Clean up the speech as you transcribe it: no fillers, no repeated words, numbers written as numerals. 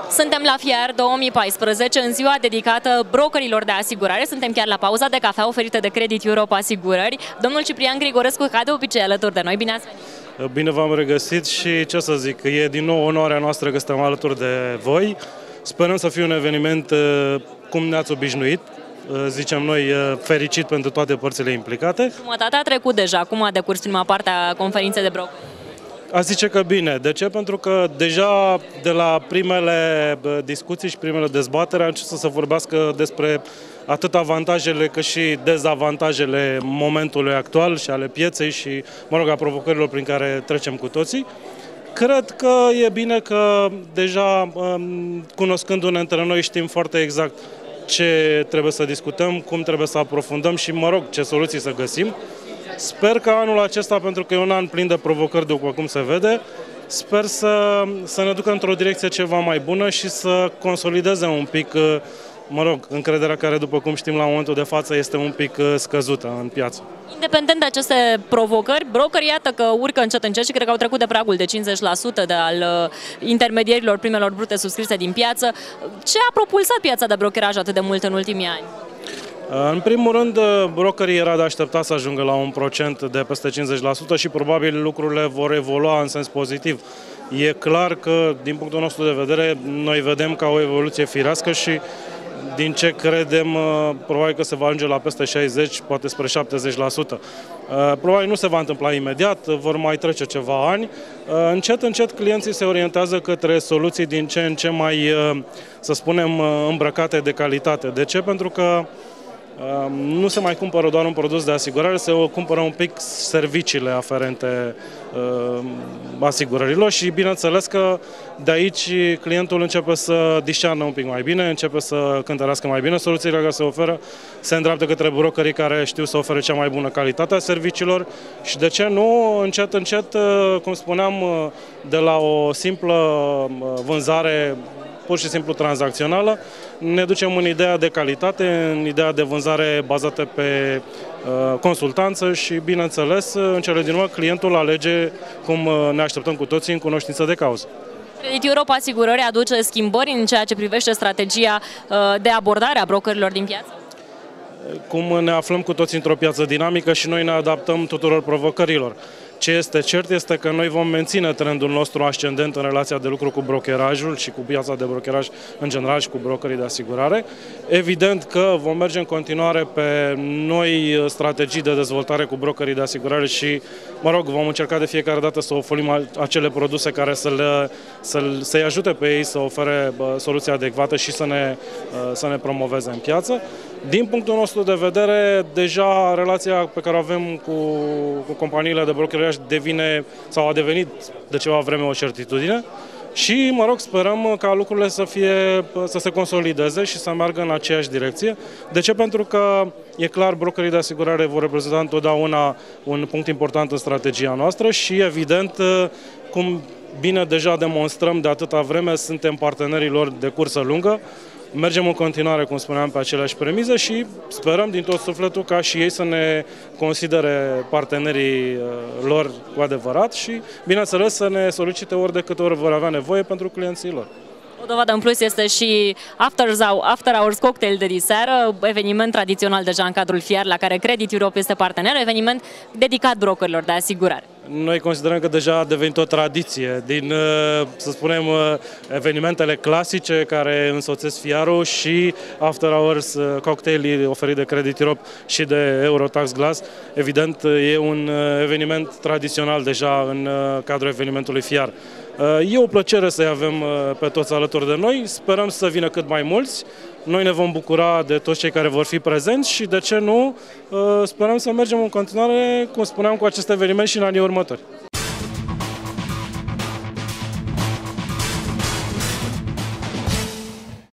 Suntem la FIAR 2014, în ziua dedicată brokerilor de asigurare. Suntem chiar la pauza de cafea oferită de Credit Europe Asigurări. Domnul Ciprian Grigorescu, ca de obicei, alături de noi. Bine ați venit! Bine v-am regăsit și ce să zic, e din nou onoarea noastră că suntem alături de voi. Sperăm să fie un eveniment cum ne-ați obișnuit, zicem noi, fericit pentru toate părțile implicate. Jumătatea a trecut deja. Cum a decurs prima parte a conferinței de broker? Aș zice că bine. De ce? Pentru că deja de la primele discuții și primele dezbatere am început să se vorbească despre atât avantajele cât și dezavantajele momentului actual și ale pieței și, mă rog, a provocărilor prin care trecem cu toții. Cred că e bine că deja, cunoscându-ne între noi, știm foarte exact ce trebuie să discutăm, cum trebuie să aprofundăm și, mă rog, ce soluții să găsim. Sper că anul acesta, pentru că e un an plin de provocări, după cum se vede, sper să ne ducă într-o direcție ceva mai bună și să consolideze un pic, mă rog, încrederea care, după cum știm, la momentul de față este un pic scăzută în piață. Independent de aceste provocări, brokerii iată că urcă încet încet și cred că au trecut de pragul de 50% al intermedierilor primelor brute subscrise din piață. Ce a propulsat piața de brokeraj atât de mult în ultimii ani? În primul rând, brokerii era de așteptat să ajungă la un procent de peste 50% și probabil lucrurile vor evolua în sens pozitiv. E clar că, din punctul nostru de vedere, noi vedem ca o evoluție firească și din ce credem, probabil că se va ajunge la peste 60, poate spre 70%. Probabil nu se va întâmpla imediat, vor mai trece ceva ani. Încet, încet, clienții se orientează către soluții din ce în ce mai, să spunem, îmbrăcate de calitate. De ce? Pentru că nu se mai cumpără doar un produs de asigurare, se cumpără un pic serviciile aferente asigurărilor și bineînțeles că de aici clientul începe să discearnă un pic mai bine, începe să cântărească mai bine soluțiile care se oferă, se îndreaptă către brokerii care știu să ofere cea mai bună calitate a serviciilor și de ce nu, încet, încet, cum spuneam, de la o simplă vânzare pur și simplu tranzacțională, ne ducem în ideea de calitate, în ideea de vânzare bazată pe consultanță și, bineînțeles, în cele din urmă, clientul alege cum ne așteptăm cu toții în cunoștință de cauză. Credit Europe Asigurări aduce schimbări în ceea ce privește strategia de abordare a brokerilor din piață? Cum ne aflăm cu toții într-o piață dinamică și noi ne adaptăm tuturor provocărilor. Ce este cert este că noi vom menține trendul nostru ascendent în relația de lucru cu brokerajul și cu piața de brokeraj în general și cu brokerii de asigurare. Evident că vom merge în continuare pe noi strategii de dezvoltare cu brokerii de asigurare și, mă rog, vom încerca de fiecare dată să oferim acele produse care să-i ajute pe ei să ofere soluții adecvate și să ne promoveze în piață. Din punctul nostru de vedere, deja relația pe care o avem cu companiile de brokeraj devine sau a devenit de ceva vreme o certitudine și, mă rog, sperăm ca lucrurile să se consolideze și să meargă în aceeași direcție. De ce? Pentru că, e clar, brokerii de asigurare vor reprezenta întotdeauna un punct important în strategia noastră și, evident, cum bine deja demonstrăm de atâta vreme, suntem partenerii lor de cursă lungă. Mergem în continuare, cum spuneam, pe aceleași premize și sperăm din tot sufletul ca și ei să ne considere partenerii lor cu adevărat și, bineînțeles, să ne solicite ori de câte ori vor avea nevoie pentru clienții lor. O dovadă în plus este și After Hours Cocktail de diseară, eveniment tradițional deja în cadrul FIAR la care Credit Europe este partener, eveniment dedicat brokerilor de asigurare. Noi considerăm că deja a devenit o tradiție din, să spunem, evenimentele clasice care însoțesc FIAR-ul și After Hours Cocktail oferit de Credit Europe și de Eurotax Glass. Evident, e un eveniment tradițional deja în cadrul evenimentului FIAR. E o plăcere să-i avem pe toți alături de noi, sperăm să vină cât mai mulți, noi ne vom bucura de toți cei care vor fi prezenți și, de ce nu, sperăm să mergem în continuare, cum spuneam, cu acest eveniment și în anii următori.